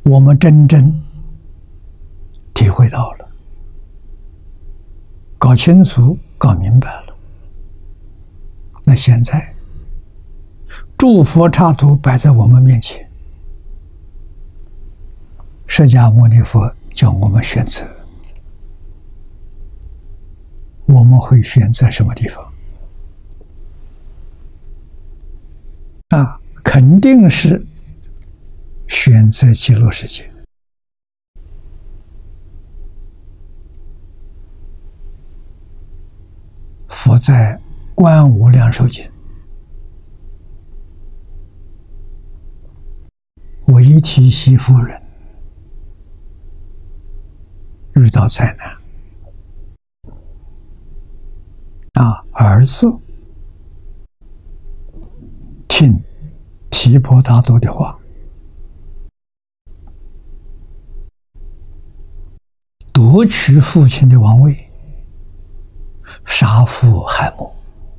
我们真正体会到了，搞清楚、搞明白了，那现在诸佛刹土摆在我们面前，释迦牟尼佛叫我们选择，我们会选择什么地方？肯定是选择极乐世界。佛在《观无量寿经》为提媳妇人遇到灾难，儿子听提婆达多的话，夺取父亲的王位，杀父害母，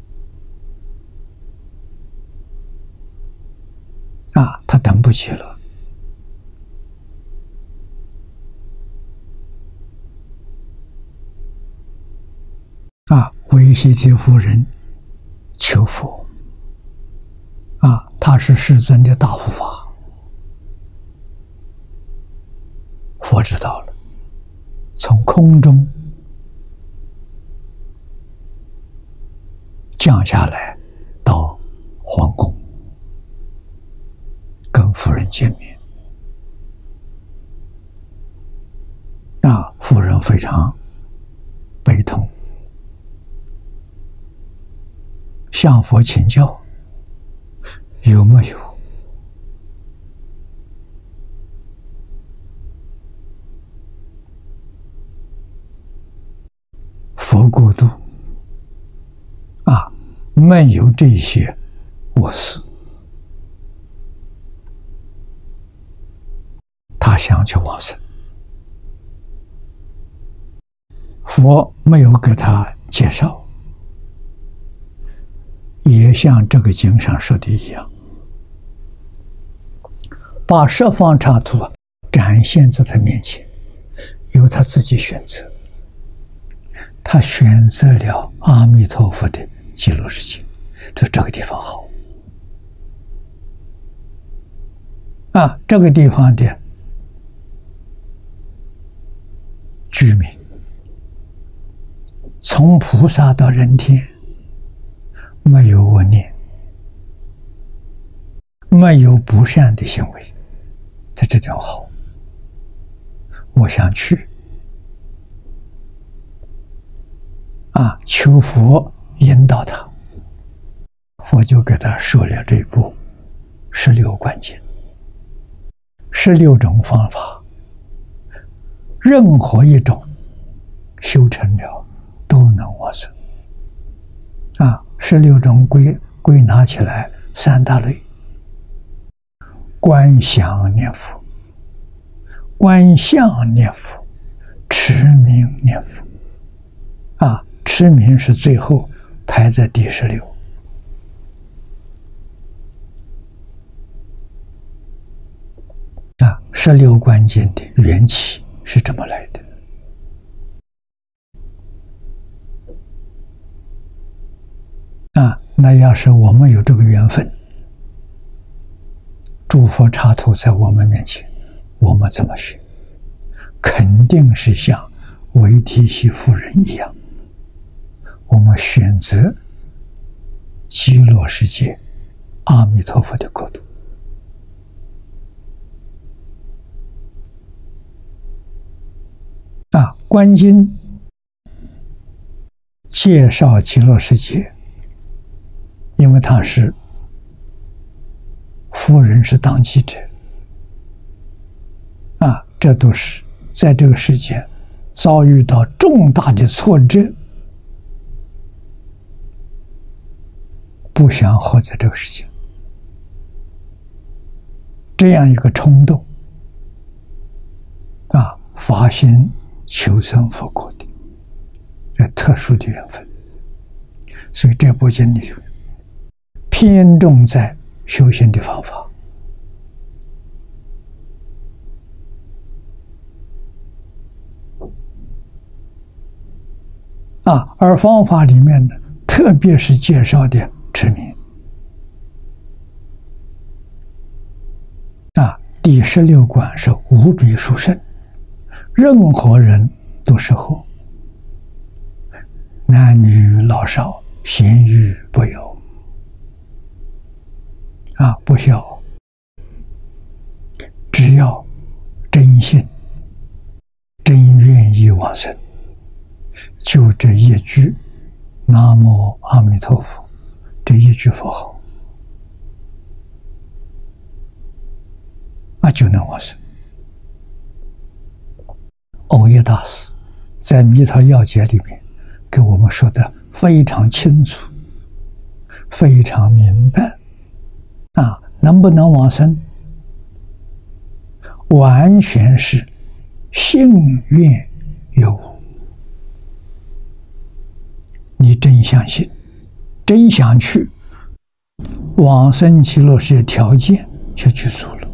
他等不起了，维西提夫人求佛，他是世尊的大护法，佛知道了，从空中降下来到皇宫，跟夫人见面。夫人非常悲痛，向佛请教，有没有佛国度没有这些卧室，他想去往生，佛没有给他介绍，也像这个经上说的一样，把十方刹土展现在他面前，由他自己选择。他选择了阿弥陀佛的极乐世界，就这个地方好。这个地方的居民，从菩萨到人天，没有恶念，没有不善的行为，在这点好。我想去，求佛引导他，佛就给他说了这一部16观经，16种方法，任何一种修成了都能往生。16种归纳起来3大类：观想念佛、观相念佛、持名念佛。持名是最后排在第16。16观经的缘起是这么来的。那要是我们有这个缘分，诸佛刹土在我们面前，我们怎么学？肯定是像维提悉夫人一样，我们选择极乐世界阿弥陀佛的国度。观经介绍极乐世界，因为他是夫人是当机者，这都是在这个世界遭遇到重大的挫折，不想活在这个世界，这样一个冲动，发心求生佛国的这特殊的缘分。所以这部经里头偏重在修行的方法， 而方法里面呢，特别是介绍的持名。第16观是无比殊胜，任何人都适合，男女老少，咸愚不有，不孝，只要真心、真愿意往生，就这一句“南无阿弥陀佛”这一句佛号。就能往生。藕益大师在《弥陀要解》里面给我们说的非常清楚，非常明白。能不能往生，完全是信愿有无。你真相信，真想去，往生极乐世界条件就具足了。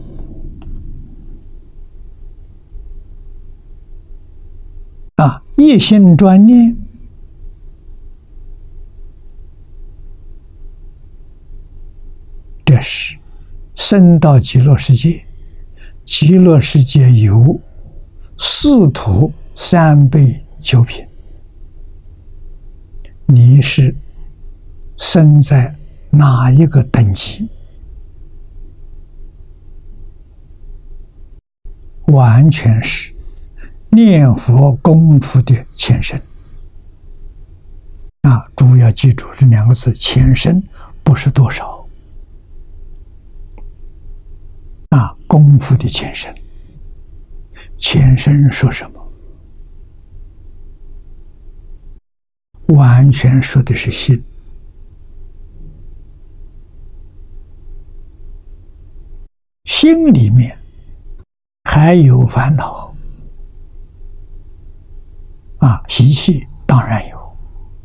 一心专念，这是升到极乐世界。极乐世界有四土三辈九品，你是生在哪一个等级，完全是念佛功夫的前身。诸位要记住这两个字，前身不是多少。功夫的前身。前身说什么？完全说的是心。心里面还有烦恼习气当然有，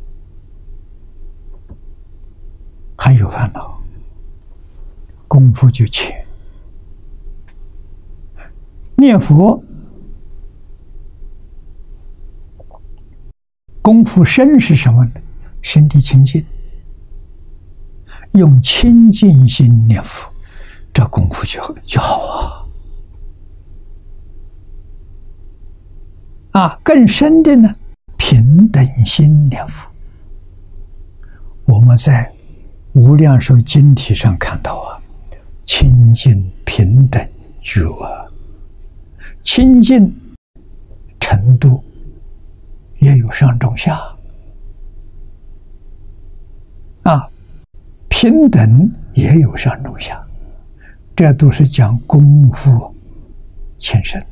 还有烦恼，功夫就浅。念佛功夫深是什么呢？身体清净，用清净心念佛，这功夫就好更深的呢，平等心念佛。我们在无量寿经体上看到清净平等觉清净程度也有上中下平等也有上中下，这都是讲功夫前身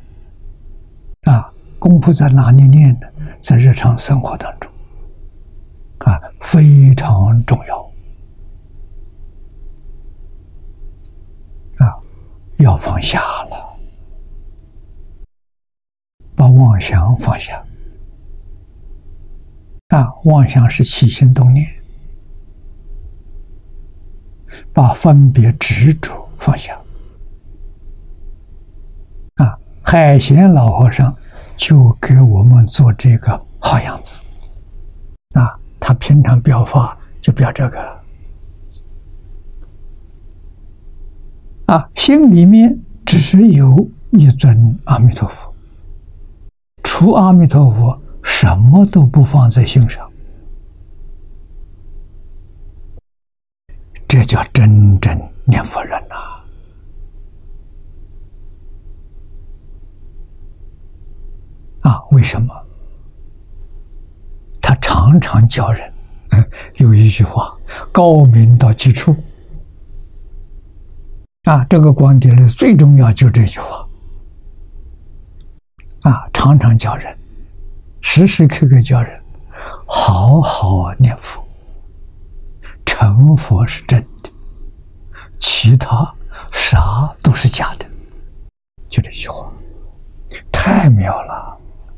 功夫在哪里练呢？在日常生活当中非常重要要放下了，把妄想放下妄想是起心动念，把分别执着放下海贤老和尚就给我们做这个好样子他平常表法就表这个心里面只有一尊阿弥陀佛，除阿弥陀佛什么都不放在心上，这叫真正念佛人为什么？他常常教人有一句话，高明到极处这个光碟里最重要就这句话常常教人，时时刻刻教人好好念佛，成佛是真的，其他啥都是假的，就这句话太妙了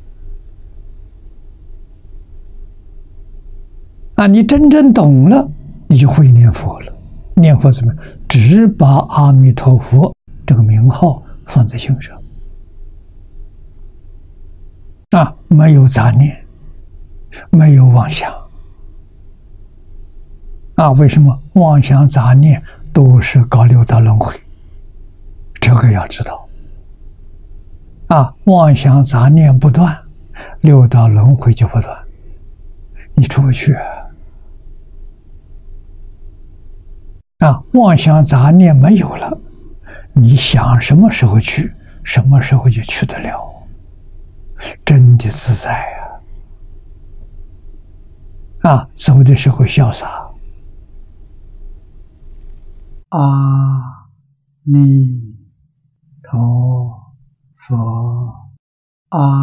你真正懂了，你就会念佛了。念佛怎么样？只把阿弥陀佛这个名号放在心上没有杂念， 没有妄想。为什么妄想杂念都是搞六道轮回？这个要知道。妄想杂念不断，六道轮回就不断，你出不去。妄想杂念没有了，你想什么时候去，什么时候就去得了，真的自在走的时候潇洒。阿弥陀佛，阿